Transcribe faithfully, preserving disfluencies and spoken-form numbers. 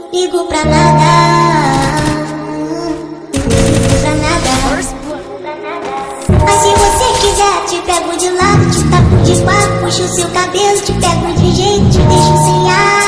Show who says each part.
Speaker 1: ligo pra nada, ligo pra nada. Mas se você quiser, te pego de lado, te tapo de quatro, puxo o seu cabelo, te pego de jeito, te deixo sem ar.